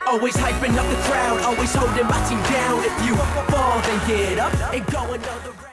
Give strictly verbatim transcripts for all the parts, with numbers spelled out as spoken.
Always hyping up the crowd, always holding my team down. If you fall, then get up and go another round.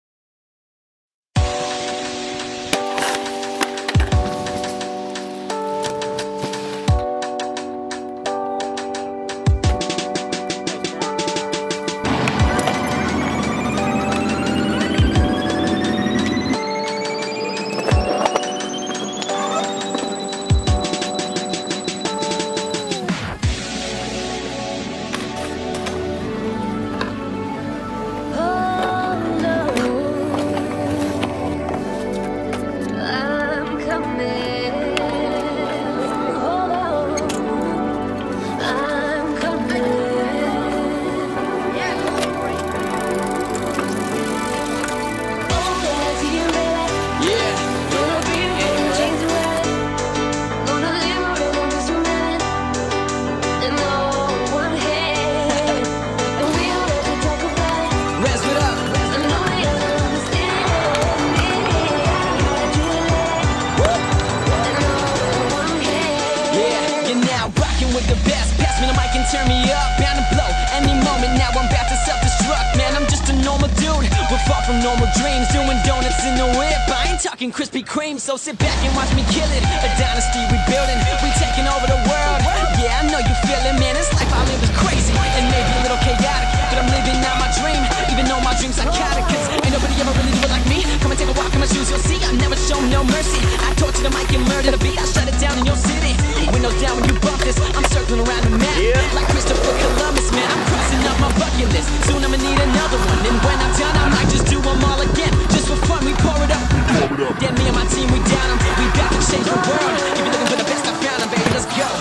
With the best, pass me the mic and turn me up, bound to blow any moment. Now I'm about to self-destruct, man, I'm just a normal dude with far from normal dreams, doing donuts in the whip. I ain't talking Krispy Kreme, so sit back and watch me kill it. A dynasty rebuilding, we taking over the world. Yeah, I know you feel it, man, this life I live is crazy and maybe a little chaotic, but I'm living out my dream, even though my dream's psychotic. Cause ain't nobody ever really do it like me. Come and take a walk in my shoes, you'll see I never show no mercy. I torture the mic and murder the beat, I shut it down in your city. Windows down when you bump this, I'm circling around the map, yeah, like Christopher Columbus, man. I'm crossing up my bucket list, soon I'ma need another one. And when I'm done, I might just do them all again, just for fun. We pour it up, pour it up. Then me and my team, we down 'em. We bout to change the world. If you're looking for the best, I found 'em, baby. Let's go.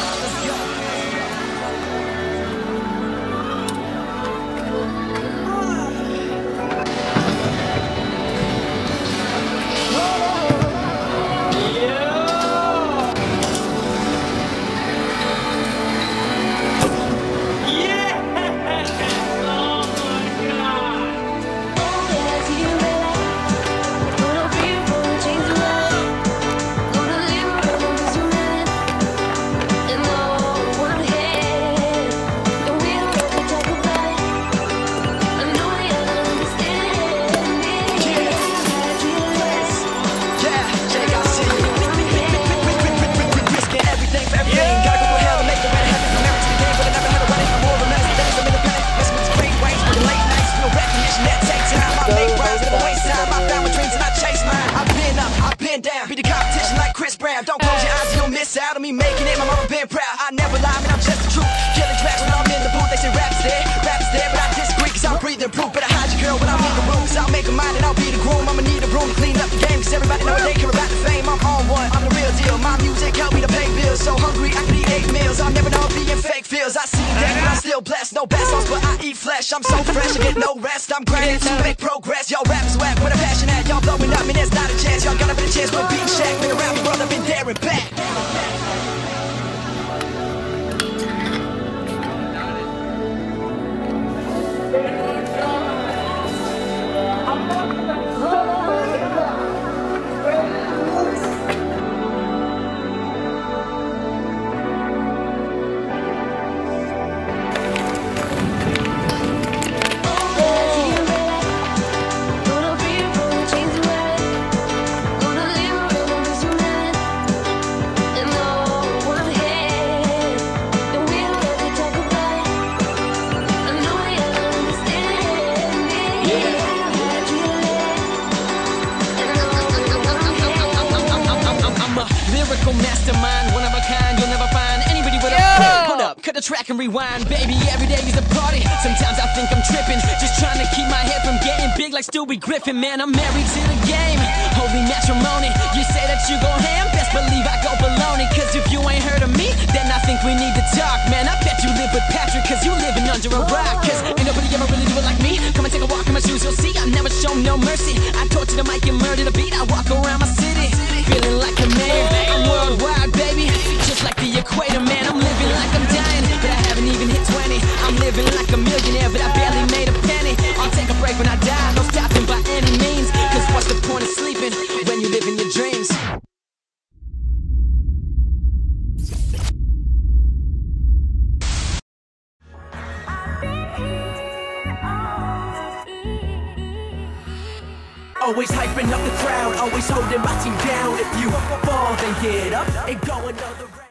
Down, beat the competition like Chris Brown. Don't close your eyes, you'll miss out on me making it. My mama been proud. I never lie, man, I'm just the truth. Killing tracks when I'm in the booth. They say rap's there, rap's there, but I disagree cause I'm breathing proof. Better hide your girl when I'm in the room, cause I'll make a mind and I'll be the groom. I'ma need a room to clean up the game, cause everybody know they care about the fame. I'm on one, I'm the real deal. My music help me to pay bills. So hungry, I can eat eight meals. I'll never know being fake feels. I see death, but I'm still blessed. No best songs, but I eat flesh. I'm so fresh, I get no rest. I'm grinding to make progress. Y'all rappers whack, with a passion at y'all blowing up, man, there's not a chance. Y'all got a bit of chance with beat shack. Been around me, brother, been there and back. Mastermind, one of a kind, you'll never find anybody with a yeah. Hold up, cut the track and rewind, baby, every day is a party. Sometimes I think I'm tripping, just trying to keep my head from getting big like Stewie Griffin. Man, I'm married to the game, holy matrimony. You say that you go ham, best believe I go baloney. Cause if you ain't heard of me, then I think we need to talk. Man, I bet you live with Patrick, cause you living under a rock. Cause ain't nobody ever really do it like me. Come and take a walk in my shoes, you'll see I never show no mercy. I torture the mic and murder the beat, I walk around my city feeling like a man. I'm worldwide, baby, just like the equator, man. I'm living like I'm dying, but I haven't even hit twenty. I'm living like a millionaire, but I barely made a penny. I'll take a break when I die, no stopping by any means. Cause what's the point of sleeping when you live in your dreams? Always hyping up the crowd, always holding my team down. If you fall, then get up and go another round.